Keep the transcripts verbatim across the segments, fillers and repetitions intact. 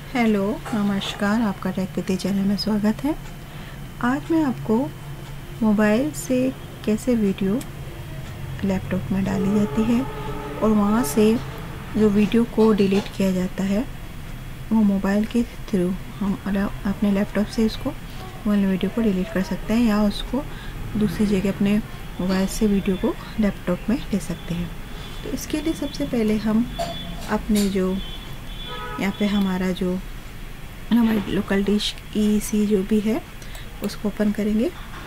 Hello नमस्कार, आपका take with channel में स्वागत है। आज मैं आपको मोबाइल से कैसे वीडियो लैपटॉप में डाली जाती है और वहाँ से जो वीडियो को डिलीट किया जाता है वो मोबाइल के थ्रू हम अपने लैपटॉप से इसको मोबाइल वीडियो को डिलीट कर सकते हैं या उसको दूसरी जगह अपने मोबाइल से वीडियो को लैपटॉप में ले सकते हैं। तो इसके लिए सबसे पहले हम अपने जो यहाँ पे हमारा जो हमारी लोकल डिश ई सी जो भी है उसको ओपन करेंगे।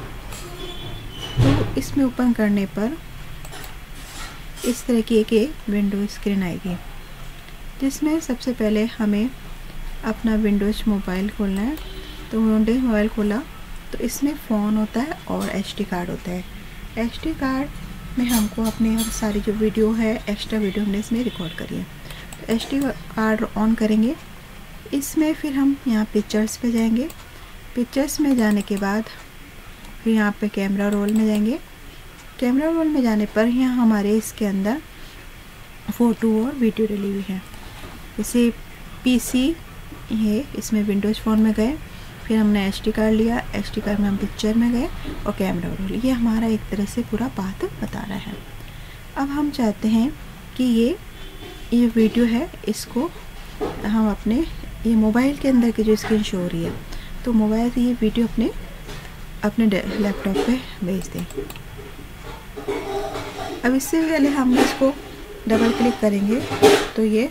तो इसमें ओपन करने पर इस तरह की एक विंडो स्क्रीन आएगी, जिसमें सबसे पहले हमें अपना विंडोज मोबाइल खोलना है। तो विंडोज मोबाइल खोला तो इसमें फ़ोन होता है और एच डी कार्ड होता है। एच डी कार्ड में हमको अपने हर सारी जो वीडियो है, एक्स्ट्रा वीडियो हमने इसमें रिकॉर्ड करी है। एच डी कार्ड ऑन करेंगे। इसमें फिर हम यहाँ पिक्चर्स पे जाएंगे। पिक्चर्स में जाने के बाद फिर यहाँ पे कैमरा रोल में जाएंगे। कैमरा रोल में जाने पर यहाँ हमारे इसके अंदर फ़ोटो और वीडियो डली हुई है। जैसे पीसी है, इसमें विंडोज़ फ़ोन में गए, फिर हमने एच डी कार्ड लिया, एच डी कार्ड में हम पिक्चर में गए और कैमरा रोल। ये हमारा एक तरह से पूरा पाथ बता रहा है। अब हम चाहते हैं कि ये ये वीडियो है, इसको हम अपने ये मोबाइल के अंदर की जो स्क्रीन शो हो रही है, तो मोबाइल से ये वीडियो अपने अपने लैपटॉप पे भेज दें। अब इससे पहले हम इसको डबल क्लिक करेंगे तो ये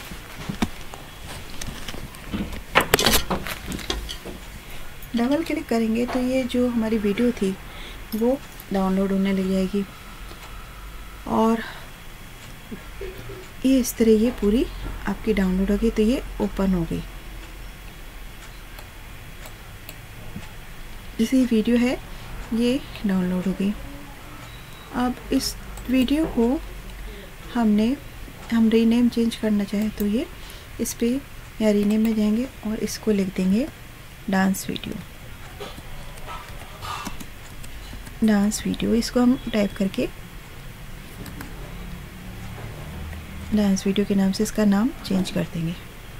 डबल क्लिक करेंगे तो ये जो हमारी वीडियो थी वो डाउनलोड होने लग जाएगी और ये इस तरह ये पूरी आपकी डाउनलोड होगी। तो ये ओपन हो गई। जैसे ये वीडियो है ये डाउनलोड हो गई। अब इस वीडियो को हमने हम रीनेम चेंज करना चाहे तो ये इस पे या रीनेम में जाएंगे और इसको लिख देंगे डांस वीडियो। डांस वीडियो इसको हम टाइप करके डांस वीडियो के नाम से इसका नाम चेंज कर देंगे।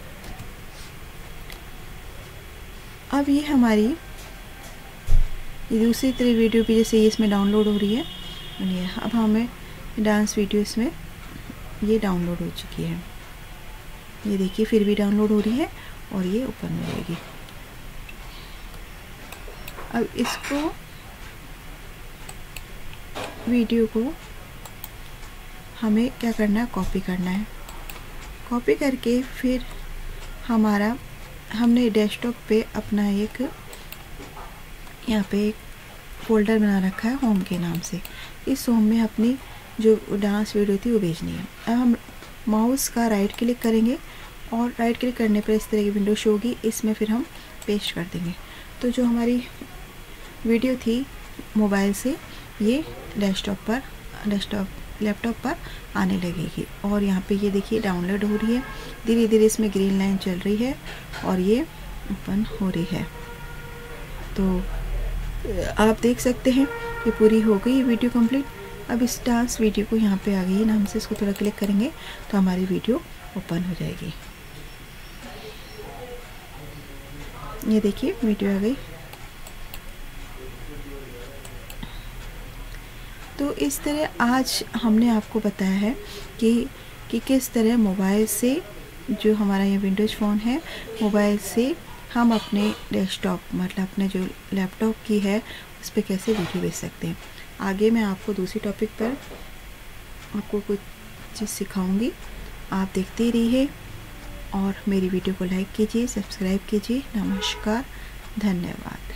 अब ये हमारी ये दूसरी तरह वीडियो भी जैसे ये इसमें डाउनलोड हो रही है। ये अब हमें डांस वीडियो इसमें ये डाउनलोड हो चुकी है। ये देखिए फिर भी डाउनलोड हो रही है और ये ओपन हो जाएगी। अब इसको वीडियो को हमें क्या करना है, कॉपी करना है। कॉपी करके फिर हमारा हमने डेस्कटॉप पे अपना एक यहाँ पे एक फ़ोल्डर बना रखा है होम के नाम से। इस होम में अपनी जो डांस वीडियो थी वो भेजनी है। अब हम माउस का राइट क्लिक करेंगे और राइट क्लिक करने पर इस तरह की विंडो शो होगी। इसमें फिर हम पेस्ट कर देंगे। तो जो हमारी वीडियो थी मोबाइल से ये डेस्कटॉप पर डेस्कटॉप लैपटॉप पर आने लगेगी और यहाँ पे ये देखिए डाउनलोड हो रही है। धीरे धीरे इसमें ग्रीन लाइन चल रही है और ये ओपन हो रही है। तो आप देख सकते हैं कि पूरी हो गई वीडियो कंप्लीट। अब इस डांस वीडियो को यहाँ पे आ गई नाम से इसको थोड़ा क्लिक करेंगे तो हमारी वीडियो ओपन हो जाएगी। ये देखिए वीडियो आ गई। तो इस तरह आज हमने आपको बताया है कि कि किस तरह मोबाइल से जो हमारा ये विंडोज़ फ़ोन है, मोबाइल से हम अपने डेस्कटॉप मतलब अपने जो लैपटॉप की है उस पर कैसे वीडियो भेज सकते हैं। आगे मैं आपको दूसरी टॉपिक पर आपको कुछ चीज़ सिखाऊंगी। आप देखते ही रहिए और मेरी वीडियो को लाइक कीजिए, सब्सक्राइब कीजिए। नमस्कार, धन्यवाद।